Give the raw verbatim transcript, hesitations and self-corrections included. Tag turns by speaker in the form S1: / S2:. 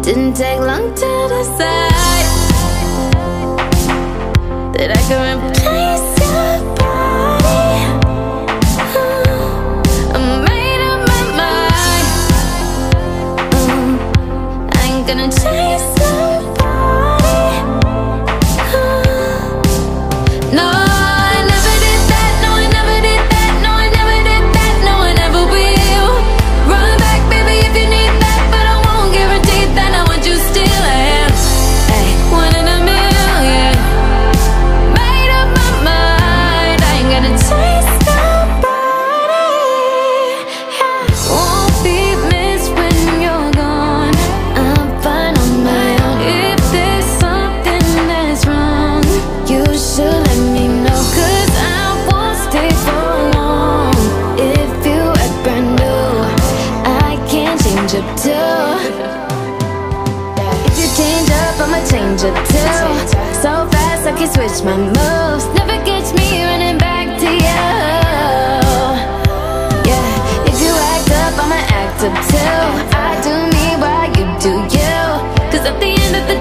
S1: Didn't take long to decide that I could replace your body. uh, I made up my mind. uh, I ain't gonna chase nobody. uh, No, I never did that. No, I never did that. No, I never did that. No, I never will. Run back, baby, if you need that, but I won't guarantee that I want you still. I am, hey, one in a million. Made up my mind. I ain't gonna chase nobody. Yeah. Won't be missed when you're gone. I'm fine on my own. If there's something that's wrong, you should let me know, 'cause I won't stay for long. If you act brand new, I can't change up too. If you change up, I'ma change up too. So fast I can switch my moves. Never catch me running back to you. Yeah, if you act up, I'ma act up too. I do me while you do you, 'cause at the end of the